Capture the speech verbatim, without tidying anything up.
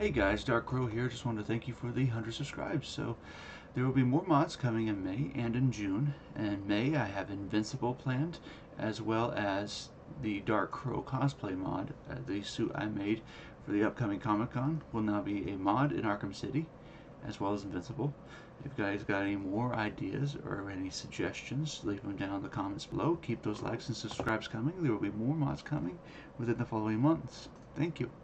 Hey guys, Dark Crow here. Just wanted to thank you for the one hundred subscribes. So there will be more mods coming in May and in June. In May I have Invincible planned, as well as the Dark Crow cosplay mod. Uh, the suit I made for the upcoming Comic Con will now be a mod in Arkham City, as well as Invincible. If you guys got any more ideas or any suggestions, leave them down in the comments below. Keep those likes and subscribes coming. There will be more mods coming within the following months. Thank you.